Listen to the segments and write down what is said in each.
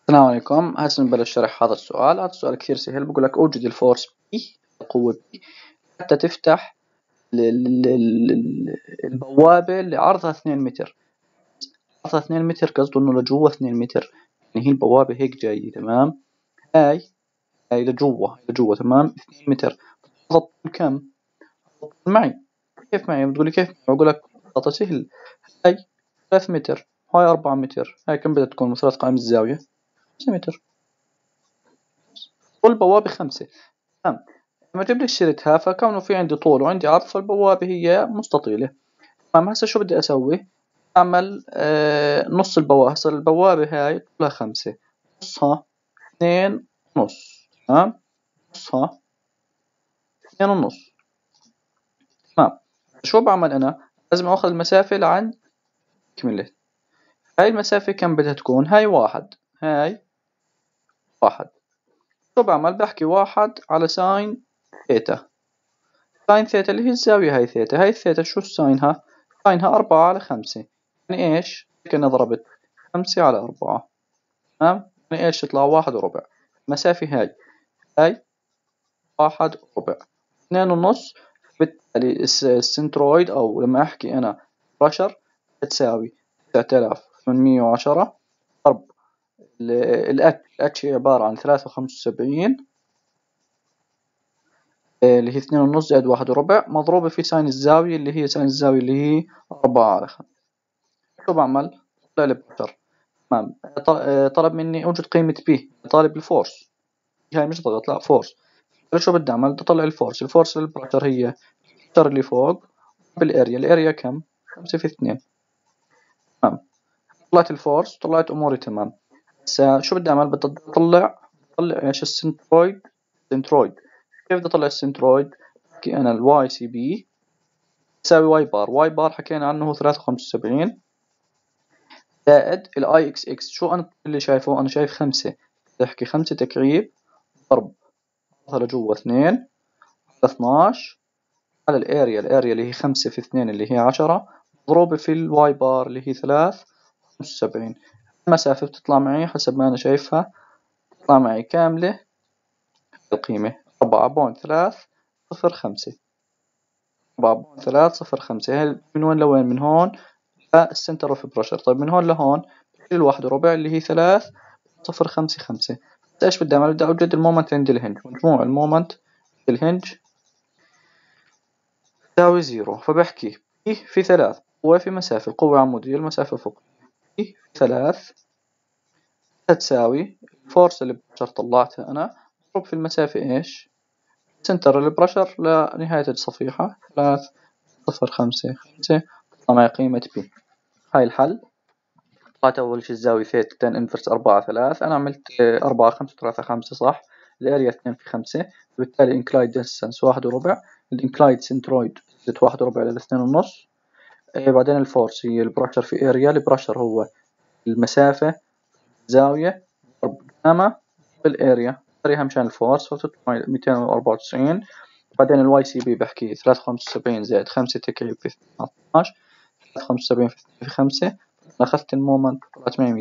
السلام عليكم. هسه نبلش شرح هذا السؤال. هذا السؤال كثير سهل. بقول لك أوجد الفورس بي، القوة بي، حتى تفتح البوابة اللي عرضها 2 متر. عرضها 2 متر قصده إنه لجوا 2 متر، يعني هي البوابة هيك جاية. تمام. هاي لجوا تمام 2 متر. هذا الطول كم؟ معي. كيف معي؟ بتقولي كيف معي؟ بقول لك ببساطة سهل. هاي 3 متر، هاي 4 متر. هاي كم بدها تكون؟ مثلث قائم الزاوية 5 متر. طول البوابة 5. تمام. لما جبت سيرتها فكونه في عندي طول وعندي عرض، فالبوابة هي مستطيلة. تمام. هسه شو بدي أسوي؟ أعمل نص البوابة. هسه البوابة هاي طولها 5، نصها 2.5. تمام. نصها 2.5. تمام. شو بعمل أنا؟ لازم أخذ المسافة لعند كملة. هاي المسافة كم بدها تكون؟ هاي 1. هاي 1. شو بعمل؟ بحكي 1 على ساين ثيتا. ساين ثيتا اللي هي الزاوية. هاي ثيتا. هاي الثيتا شو ساينها؟ ساينها 4/5. يعني إيش؟ كأني ضربت 5/4. تمام. يعني إيش يطلع؟ 1.25. المسافة هاي 1.25. 2.5. بالتالي السنترويد، أو لما أحكي أنا برشر، بتساوي 9810 ضرب الاتش هي عبارة عن 3.75 اللي هي 2.5 زائد 1.25 مضروبة في ساين الزاوية اللي هي 4/5. شو بعمل؟ طلع لي برشر. تمام. طلب مني أوجد قيمة بي، طالب الفورس. هاي مش ضغط، لا فورس. شو بدي أعمل؟ بدي أطلع الفورس. الفورس للبرشر هي البرشر اللي فوق بالاريا. الاريا كم؟ 5/2. تمام. طلعت الفورس، طلعت أموري تمام. هسا شو بدي أعمل؟ بدي أطلع إيش؟ السنترويد. كيف بدي أطلع السنترويد؟ بحكي أنا الواي سي بي تساوي واي بار. واي بار حكينا عنه 3.75 زائد الاي اكس اكس. شو أنا اللي شايفه؟ أنا شايف 5. تحكي 5 تكعيب ضرب هذا لجوا 2 على 12 على الاريا اللي هي 5/2 اللي هي 10 مضروبة في الواي بار اللي هي 3.75. المسافة بتطلع معي حسب ما أنا شايفها، تطلع معي كاملة القيمة 4.305. 4.305. هاي من وين لوين؟ من هون للسنتر اوف بريشر. طيب من هون لهون بشيل 1.25 اللي هي 3.055. ايش بدي أعمل؟ بدي أوجد المومنت عند الهنج. مجموع المومنت الهنج تساوي 0. فبحكي بي في 3 قوة في مسافة، القوة عمودية، المسافة فوق. بي في 3 هتساوي الفورس اللي برشر طلعتها أنا مضروب في المسافة إيش؟ سنتر البرشر لنهاية الصفيحة 3.055. تطلع معي قيمة بي. هاي الحل. طلعت أول شي الزاوية ثيتا تان انفرس 4/3. أنا عملت 4.5 صح. الأريا 2/5. فبالتالي انكلايد ديستانس 1.25. الانكلايد سنترويد 1.25 إلى 2.5. بعدين الفورس هي البرشر في اريا. البرشر هو المسافة زاوية ضرب جاما بالاريا. اريا مشان الفورس فتطلع 294. بعدين الواي سي بي بحكي 3.75 زائد 5 تكعيب في 12. 3.75 في 5. أخذت المومنت طلعت معي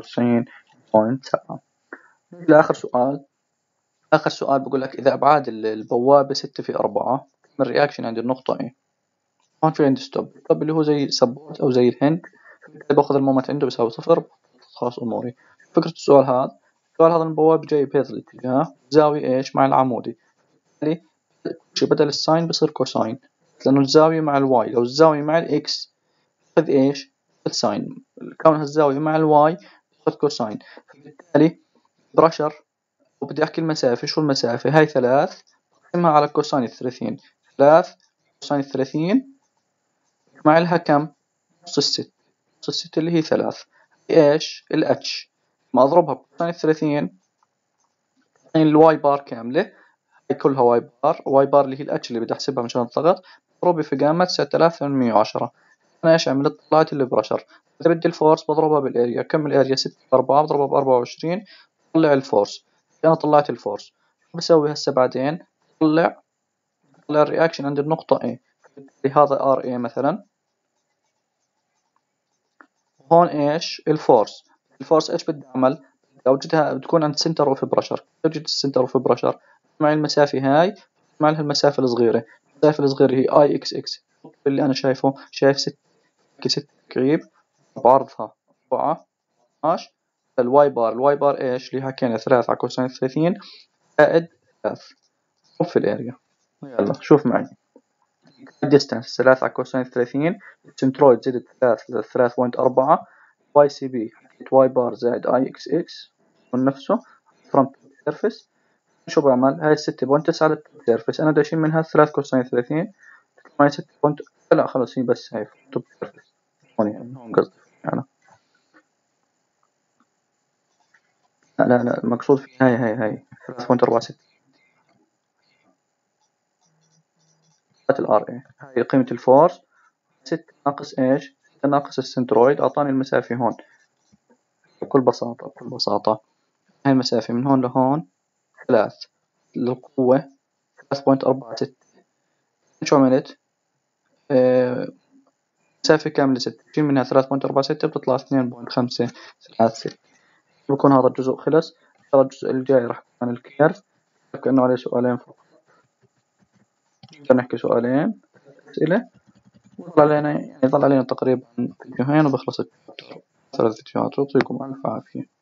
299.7. لآخر سؤال. آخر سؤال بقول لك إذا أبعاد البوابة 6/4 الرياكشن عند النقطة إيه؟ هون في عندي ستوب اللي هو زي سبورت أو زي الهند. باخذ المومنت عنده بيساوي 0. خلاص أموري. فكرة السؤال هذا البوابة جاي بهذا الاتجاه، زاوية إيش؟ مع العمودي. بالتالي شي بدل الساين بصير كوساين، لأنه الزاوية مع الواي. لو الزاوية مع الإكس خذ إيش؟ خذ ساين. كونها الزاوية مع الواي خذ كوساين. فبالتالي برشر، وبدي أحكي المسافة. شو المسافة؟ هاي 3 اقسمها على كوساين 30. 3 كوساين 30 مع لها كم؟ نص الست. نص الست اللي هي 3. إيش؟ الاتش. ما أضربها بكوساين 30 يعني الواي بار كاملة. هاي كلها واي بار اللي هي الاتش اللي بدي أحسبها مشان الضغط مضروبة في قامة 9810. أنا إيش عملت؟ طلعت البرشر. إذا بدي الفورس بضربها بالاريا. كم الاريا؟ 6/4 بضربها ب24 طلع الفورس. أنا طلعت الفورس. شو بسوي هسه بعدين؟ طلع الرياكشن عند النقطة A. لهذا ار اي مثلا. هون ايش؟ الفورس. الفورس ايش بدي اعمل؟ أوجدها بتكون عند سنتر اوف برشر. توجد السنتر اوف برشر مع المسافة هاي مع لها المسافة الصغيرة. المسافة الصغيرة هي اي اكس اكس اللي أنا شايفه، شايف 6 تقريب بعرضها 4 12. الواي بار، الواي بار ايش اللي حكينا 3 على كوساين 30 زائد 3 في الاريا. يلا شوف معي الديستانس 3 على كوساين 30 السنترويد زائد 3 3.4 واي سي بي واي بار زائد اي اكس اكس نفسه فرونت سيرفيس. شو بعمل هاي 6.9 على السيرفيس انا بدي اشيل منها 3 كوساين 30 معي 6. لا خلص هي بس هاي توب سيرفيس هون يعني هون قصدي انا. لا المقصود في هاي 3.46 الار اي هاي قيمة الفورس. 6 ناقص ايش؟ 6 ناقص السنترويد اعطاني المسافة هون. بكل بساطة هاي المسافة من هون لهون 3 القوة 3.46. شو عملت؟ مسافة كاملة 6 شيل منها 3.46 بتطلع 2.536. بكون هذا الجزء خلص. ترى الجزء الجاي راح يكون عن الكيرف كأنه عليه سؤالين فقط. نقدر نحكي سؤالين أسئلة ويظل علينا يعني يظل علينا تقريبا فيديوهين وبخلص الشابتر 3 فيديوهات. يعطيكم ألف عافية.